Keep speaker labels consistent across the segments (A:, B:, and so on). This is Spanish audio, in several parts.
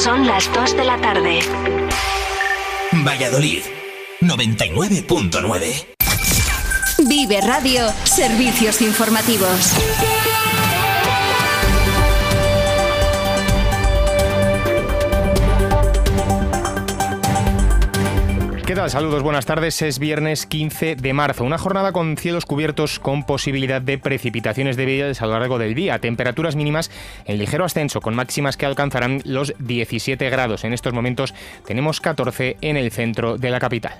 A: Son las 2 de la tarde.
B: Valladolid, 99.9.
A: Vive Radio, servicios informativos.
C: ¿Qué tal? Saludos, buenas tardes. Es viernes 15 de marzo. Una jornada con cielos cubiertos con posibilidad de precipitaciones débiles a lo largo del día. Temperaturas mínimas en ligero ascenso, con máximas que alcanzarán los 17 grados. En estos momentos tenemos 14 en el centro de la capital.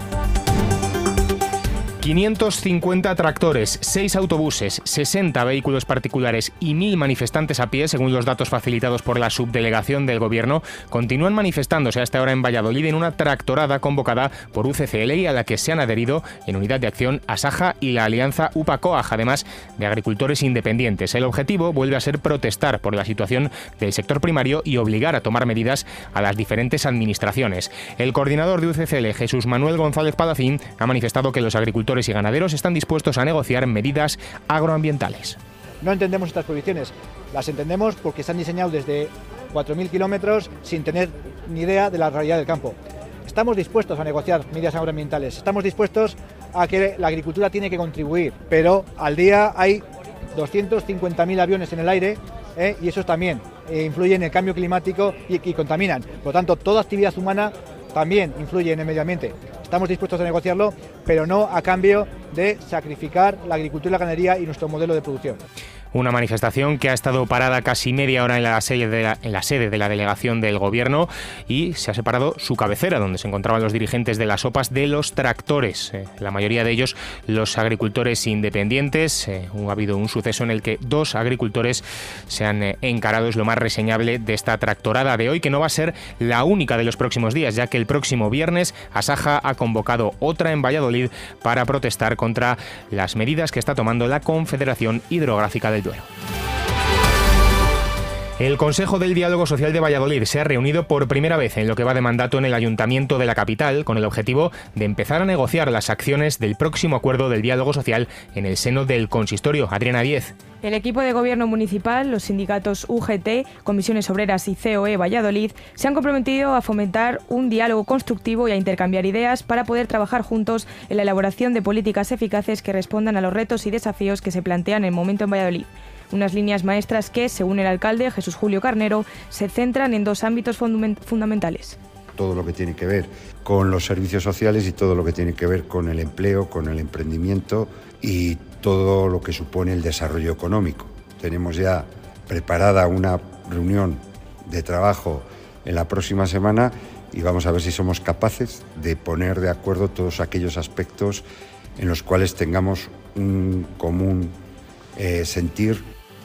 C: 550 tractores, 6 autobuses, 60 vehículos particulares y 1.000 manifestantes a pie, según los datos facilitados por la subdelegación del Gobierno, continúan manifestándose hasta ahora en Valladolid en una tractorada convocada por UCCL y a la que se han adherido en unidad de acción Asaja y la alianza UPA-COAG, además de agricultores independientes. El objetivo vuelve a ser protestar por la situación del sector primario y obligar a tomar medidas a las diferentes administraciones. El coordinador de UCCL, Jesús Manuel González Palacín, ha manifestado que los agricultores y ganaderos están dispuestos a negociar medidas agroambientales.
D: No entendemos estas prohibiciones, las entendemos porque están diseñadas desde 4.000 kilómetros sin tener ni idea de la realidad del campo. Estamos dispuestos a negociar medidas agroambientales, estamos dispuestos a que la agricultura tiene que contribuir, pero al día hay 250.000 aviones en el aire y esos también influyen en el cambio climático y contaminan. Por lo tanto, toda actividad humana también influye en el medio ambiente. Estamos dispuestos a negociarlo, pero no a cambio de sacrificar la agricultura y la ganadería y nuestro modelo de producción.
C: Una manifestación que ha estado parada casi media hora en la sede de la delegación del Gobierno y se ha separado su cabecera, donde se encontraban los dirigentes de las OPAs de los tractores. La mayoría de ellos los agricultores independientes. Ha habido un suceso en el que 2 agricultores se han encarado. Es lo más reseñable de esta tractorada de hoy, que no va a ser la única de los próximos días, ya que el próximo viernes Asaja ha convocado otra en Valladolid para protestar contra las medidas que está tomando la Confederación Hidrográfica del Duero. El Consejo del Diálogo Social de Valladolid se ha reunido por primera vez en lo que va de mandato en el Ayuntamiento de la capital, con el objetivo de empezar a negociar las acciones del próximo acuerdo del diálogo social en el seno del consistorio. Adriana Díez.
E: El equipo de gobierno municipal, los sindicatos UGT, Comisiones Obreras y COE Valladolid se han comprometido a fomentar un diálogo constructivo y a intercambiar ideas para poder trabajar juntos en la elaboración de políticas eficaces que respondan a los retos y desafíos que se plantean en el momento en Valladolid. Unas líneas maestras que, según el alcalde Jesús Julio Carnero, se centran en 2 ámbitos fundamentales.
F: Todo lo que tiene que ver con los servicios sociales y todo lo que tiene que ver con el empleo, con el emprendimiento y todo lo que supone el desarrollo económico. Tenemos ya preparada una reunión de trabajo en la próxima semana y vamos a ver si somos capaces de poner de acuerdo todos aquellos aspectos en los cuales tengamos un común sentir.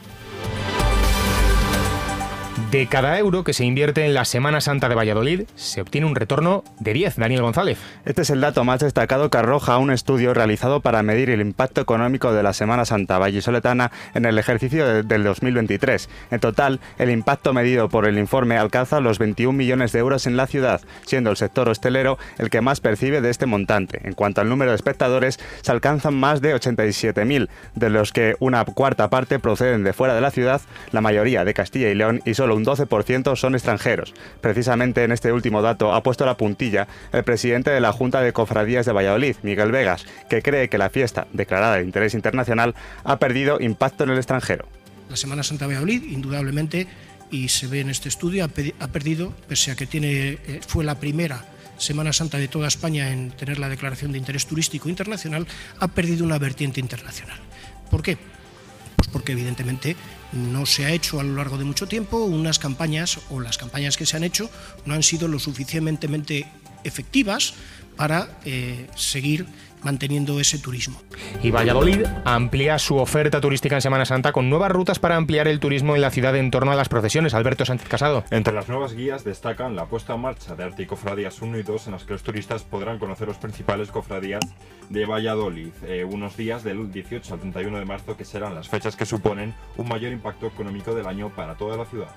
C: De cada euro que se invierte en la Semana Santa de Valladolid, se obtiene un retorno de 10. Daniel González.
G: Este es el dato más destacado que arroja un estudio realizado para medir el impacto económico de la Semana Santa vallisoletana en el ejercicio del 2023. En total, el impacto medido por el informe alcanza los 21 millones de euros en la ciudad, siendo el sector hostelero el que más percibe de este montante. En cuanto al número de espectadores, se alcanzan más de 87.000, de los que una cuarta parte proceden de fuera de la ciudad, la mayoría de Castilla y León, y solo un 12% son extranjeros. Precisamente en este último dato ha puesto la puntilla el presidente de la Junta de Cofradías de Valladolid, Miguel Vegas, que cree que la fiesta, declarada de interés internacional, ha perdido impacto en el extranjero.
H: La Semana Santa de Valladolid, indudablemente, y se ve en este estudio, ha perdido, pese a que fue la primera Semana Santa de toda España en tener la declaración de interés turístico internacional, ha perdido una vertiente internacional. ¿Por qué? Pues porque evidentemente no se ha hecho a lo largo de mucho tiempo unas campañas, o las campañas que se han hecho no han sido lo suficientemente efectivas para seguir manteniendo ese turismo.
C: Y Valladolid amplía su oferta turística en Semana Santa con nuevas rutas para ampliar el turismo en la ciudad en torno a las procesiones. Alberto Sánchez Casado.
I: Entre las nuevas guías destacan la puesta en marcha de Arte y Cofradías 1 y 2, en las que los turistas podrán conocer los principales cofradías de Valladolid, unos días del 18 al 31 de marzo, que serán las fechas que suponen un mayor impacto económico del año para toda la ciudad.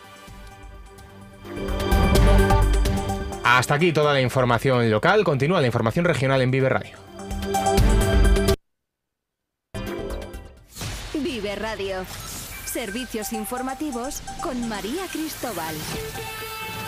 C: Hasta aquí toda la información local. Continúa la información regional en Vive Radio.
A: Vive Radio. Servicios informativos con María Cristóbal.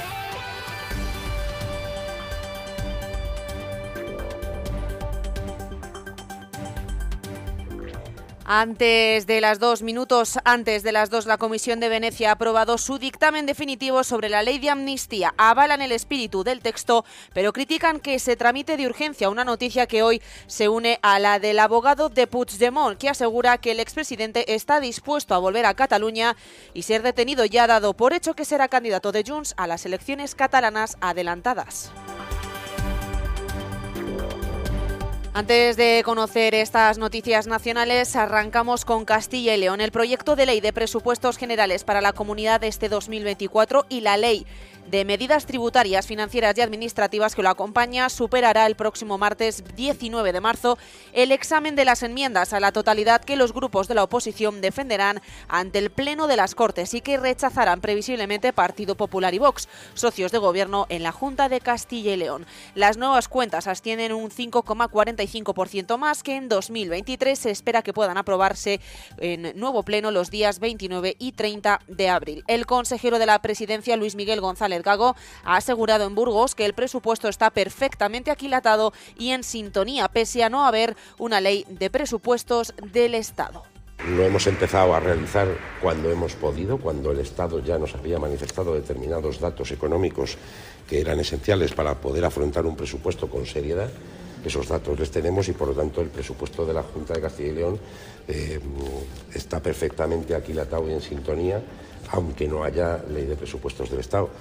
B: Minutos antes de las 2, la Comisión de Venecia ha aprobado su dictamen definitivo sobre la ley de amnistía. Avalan el espíritu del texto, pero critican que se tramite de urgencia, una noticia que hoy se une a la del abogado de Puigdemont, que asegura que el expresidente está dispuesto a volver a Cataluña y ser detenido, ya dado por hecho que será candidato de Junts a las elecciones catalanas adelantadas. Antes de conocer estas noticias nacionales, arrancamos con Castilla y León. El proyecto de ley de presupuestos generales para la comunidad de este 2024 y la ley de medidas tributarias, financieras y administrativas que lo acompaña superará el próximo martes 19 de marzo el examen de las enmiendas a la totalidad que los grupos de la oposición defenderán ante el Pleno de las Cortes y que rechazarán previsiblemente Partido Popular y Vox, socios de gobierno en la Junta de Castilla y León. Las nuevas cuentas ascienden un 5,45% más que en 2023. Se espera que puedan aprobarse en nuevo Pleno los días 29 y 30 de abril. El consejero de la Presidencia, Luis Miguel González Gago, ha asegurado en Burgos que el presupuesto está perfectamente aquilatado y en sintonía, pese a no haber una ley de presupuestos del Estado.
J: Lo hemos empezado a realizar cuando hemos podido, cuando el Estado ya nos había manifestado determinados datos económicos que eran esenciales para poder afrontar un presupuesto con seriedad. Esos datos les tenemos y, por lo tanto, el presupuesto de la Junta de Castilla y León está perfectamente aquilatado y en sintonía, aunque no haya ley de presupuestos del Estado.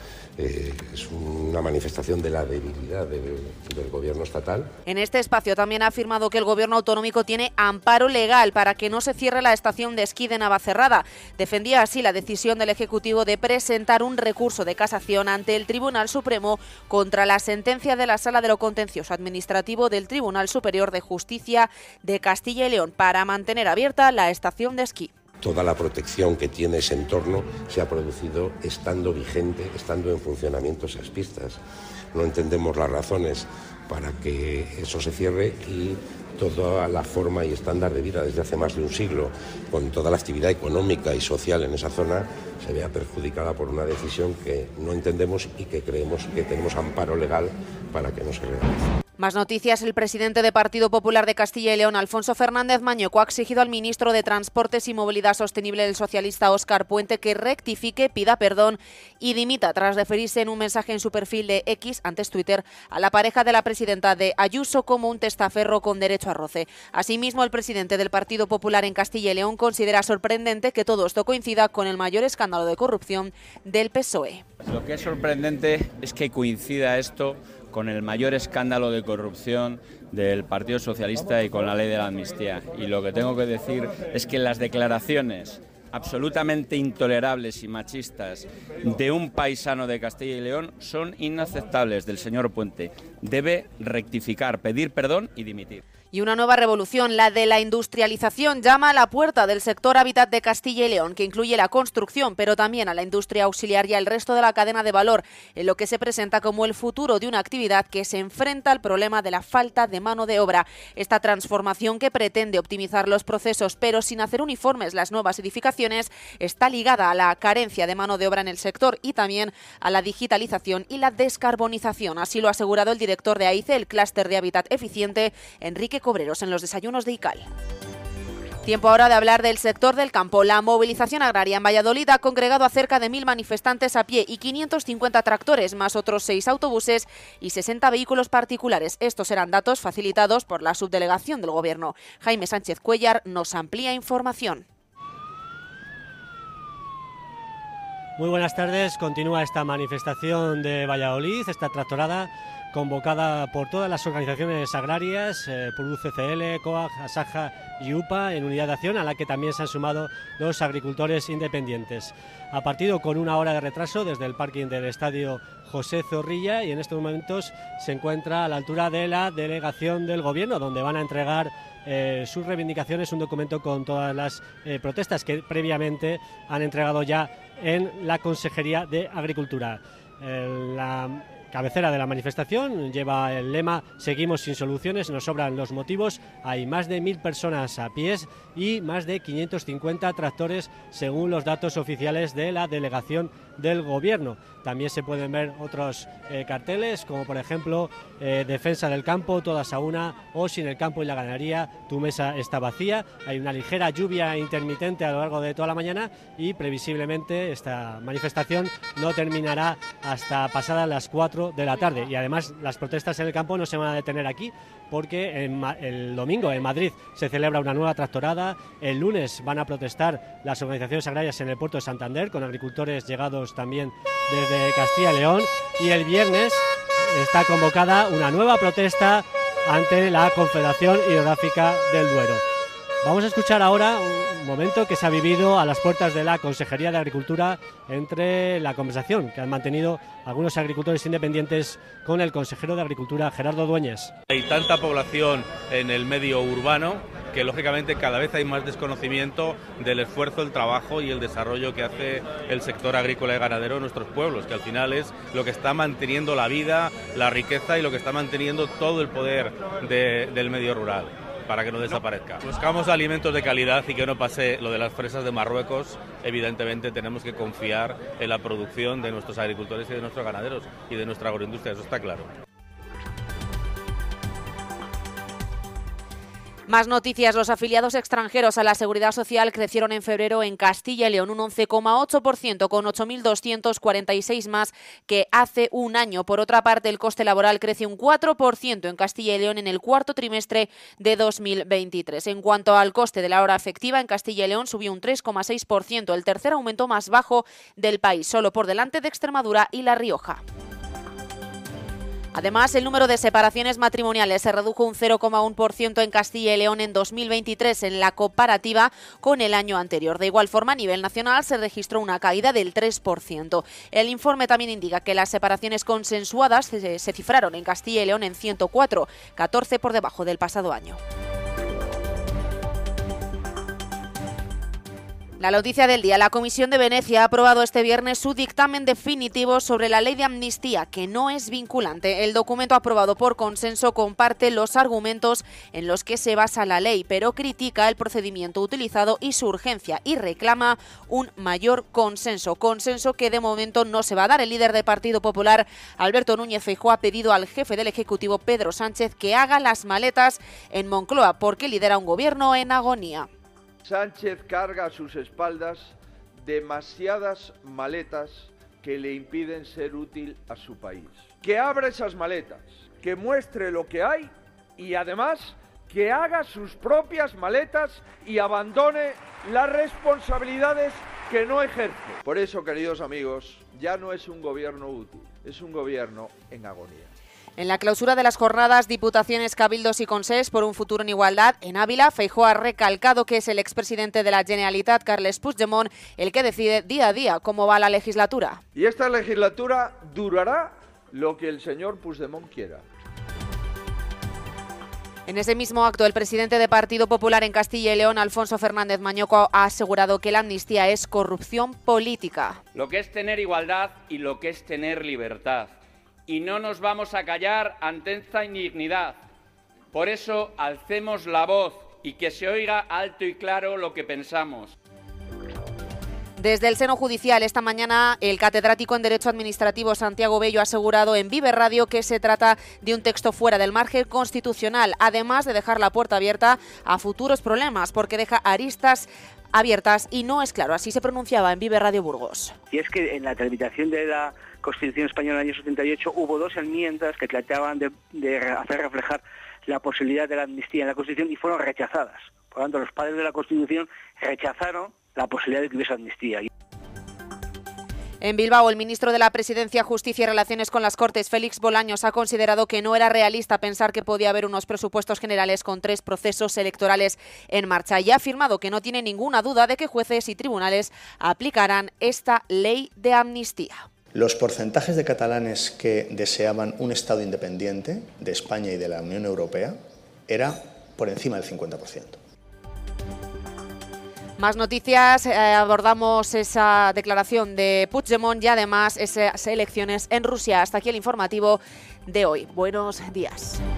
J: Es una manifestación de la debilidad del gobierno estatal.
B: En este espacio también ha afirmado que el gobierno autonómico tiene amparo legal para que no se cierre la estación de esquí de Navacerrada. Defendía así la decisión del Ejecutivo de presentar un recurso de casación ante el Tribunal Supremo contra la sentencia de la Sala de lo Contencioso Administrativo del Tribunal Superior de Justicia de Castilla y León para mantener abierta la estación de esquí.
J: Toda la protección que tiene ese entorno se ha producido estando vigente, estando en funcionamiento esas pistas. No entendemos las razones para que eso se cierre y toda la forma y estándar de vida desde hace más de un siglo, con toda la actividad económica y social en esa zona, se vea perjudicada por una decisión que no entendemos y que creemos que tenemos amparo legal para que no se realice.
B: Más noticias. El presidente de Partido Popular de Castilla y León, Alfonso Fernández Mañueco, ha exigido al ministro de Transportes y Movilidad Sostenible, el socialista Óscar Puente, que rectifique, pida perdón y dimita tras referirse en un mensaje en su perfil de X, antes Twitter, a la pareja de la presidenta de Ayuso como un testaferro con derecho a roce. Asimismo, el presidente del Partido Popular en Castilla y León considera sorprendente que todo esto coincida con el mayor escándalo de corrupción del PSOE.
K: Lo que es sorprendente es que coincida esto con el mayor escándalo de corrupción del Partido Socialista y con la ley de la amnistía. Y lo que tengo que decir es que las declaraciones absolutamente intolerables y machistas de un paisano de Castilla y León son inaceptables del señor Puente. Debe rectificar, pedir perdón y dimitir.
B: Y una nueva revolución, la de la industrialización, llama a la puerta del sector hábitat de Castilla y León, que incluye la construcción, pero también a la industria auxiliar y al resto de la cadena de valor, en lo que se presenta como el futuro de una actividad que se enfrenta al problema de la falta de mano de obra. Esta transformación, que pretende optimizar los procesos, pero sin hacer uniformes las nuevas edificaciones, está ligada a la carencia de mano de obra en el sector y también a la digitalización y la descarbonización. Así lo ha asegurado el director de AICE, el clúster de hábitat eficiente, Enrique Cobreros, en los desayunos de ICAL. Tiempo ahora de hablar del sector del campo. La movilización agraria en Valladolid ha congregado a cerca de 1.000 manifestantes a pie y 550 tractores, más otros 6 autobuses y 60 vehículos particulares. Estos eran datos facilitados por la subdelegación del Gobierno. Jaime Sánchez Cuellar nos amplía información.
L: Muy buenas tardes. Continúa esta manifestación de Valladolid, esta tractorada convocada por todas las organizaciones agrarias, por UCCL, COAG, ASAJA y UPA, en unidad de acción, a la que también se han sumado los agricultores independientes. Ha partido con 1 hora de retraso desde el parking del estadio José Zorrilla y en estos momentos se encuentra a la altura de la delegación del Gobierno, donde van a entregar sus reivindicaciones, un documento con todas las protestas que previamente han entregado ya en la Consejería de Agricultura. La cabecera de la manifestación lleva el lema "Seguimos sin soluciones, nos sobran los motivos". Hay más de 1000 personas a pies y más de 550 tractores según los datos oficiales de la delegación del Gobierno. También se pueden ver otros carteles, como por ejemplo "Defensa del campo, todas a una", o "Sin el campo y la ganadería, tu mesa está vacía". Hay una ligera lluvia intermitente a lo largo de toda la mañana y previsiblemente esta manifestación no terminará hasta pasadas las 4 de la tarde. Y además las protestas en el campo no se van a detener aquí, porque el domingo en Madrid se celebra una nueva tractorada. El lunes van a protestar las organizaciones agrarias en el puerto de Santander, con agricultores llegados también desde Castilla y León, y el viernes está convocada una nueva protesta ante la Confederación Hidrográfica del Duero. Vamos a escuchar ahora un momento que se ha vivido a las puertas de la Consejería de Agricultura entre la conversación que han mantenido algunos agricultores independientes con el consejero de Agricultura, Gerardo Dueñas.
M: Hay tanta población en el medio urbano que lógicamente cada vez hay más desconocimiento del esfuerzo, el trabajo y el desarrollo que hace el sector agrícola y ganadero en nuestros pueblos, que al final es lo que está manteniendo la vida, la riqueza y lo que está manteniendo todo el poder del medio rural, para que no desaparezca. Buscamos alimentos de calidad y que no pase lo de las fresas de Marruecos. Evidentemente tenemos que confiar en la producción de nuestros agricultores y de nuestros ganaderos y de nuestra agroindustria, eso está claro.
B: Más noticias. Los afiliados extranjeros a la Seguridad Social crecieron en febrero en Castilla y León un 11,8%, con 8.246 más que hace un año. Por otra parte, el coste laboral crece un 4% en Castilla y León en el cuarto trimestre de 2023. En cuanto al coste de la hora efectiva, en Castilla y León subió un 3,6%, el tercer aumento más bajo del país, solo por delante de Extremadura y La Rioja. Además, el número de separaciones matrimoniales se redujo un 0,1% en Castilla y León en 2023 en la comparativa con el año anterior. De igual forma, a nivel nacional se registró una caída del 3%. El informe también indica que las separaciones consensuadas se cifraron en Castilla y León en 104, 14 por debajo del pasado año. La noticia del día. La Comisión de Venecia ha aprobado este viernes su dictamen definitivo sobre la ley de amnistía, que no es vinculante. El documento aprobado por consenso comparte los argumentos en los que se basa la ley, pero critica el procedimiento utilizado y su urgencia y reclama un mayor consenso. Consenso que de momento no se va a dar. El líder del Partido Popular, Alberto Núñez Feijóo, ha pedido al jefe del Ejecutivo, Pedro Sánchez, que haga las maletas en Moncloa, porque lidera un gobierno en agonía.
N: Sánchez carga a sus espaldas demasiadas maletas que le impiden ser útil a su país. Que abra esas maletas, que muestre lo que hay y además que haga sus propias maletas y abandone las responsabilidades que no ejerce. Por eso, queridos amigos, ya no es un gobierno útil, es un gobierno en agonía.
B: En la clausura de las jornadas Diputaciones, Cabildos y Consés por un futuro en igualdad en Ávila, Feijóo ha recalcado que es el expresidente de la Generalitat, Carles Puigdemont, el que decide día a día cómo va la legislatura.
N: Y esta legislatura durará lo que el señor Puigdemont quiera.
B: En ese mismo acto, el presidente del Partido Popular en Castilla y León, Alfonso Fernández Mañoco, ha asegurado que la amnistía es corrupción política.
O: Lo que es tener igualdad y lo que es tener libertad. Y no nos vamos a callar ante esta indignidad. Por eso, alcemos la voz y que se oiga alto y claro lo que pensamos.
B: Desde el seno judicial, esta mañana, el catedrático en Derecho Administrativo Santiago Bello ha asegurado en Vive Radio que se trata de un texto fuera del margen constitucional, además de dejar la puerta abierta a futuros problemas, porque deja aristas abiertas y no es claro. Así se pronunciaba en Vive Radio Burgos.
P: Y es que en la tramitación de la Constitución Española del año 78 hubo dos enmiendas que trataban de hacer reflejar la posibilidad de la amnistía en la Constitución y fueron rechazadas. Por lo tanto, los padres de la Constitución rechazaron la posibilidad de que hubiese amnistía.
B: En Bilbao, el ministro de la Presidencia, Justicia y Relaciones con las Cortes, Félix Bolaños, ha considerado que no era realista pensar que podía haber unos presupuestos generales con 3 procesos electorales en marcha y ha afirmado que no tiene ninguna duda de que jueces y tribunales aplicarán esta ley de amnistía.
Q: Los porcentajes de catalanes que deseaban un Estado independiente de España y de la Unión Europea era por encima del 50%.
B: Más noticias, abordamos esa declaración de Puigdemont y además esas elecciones en Rusia. Hasta aquí el informativo de hoy. Buenos días.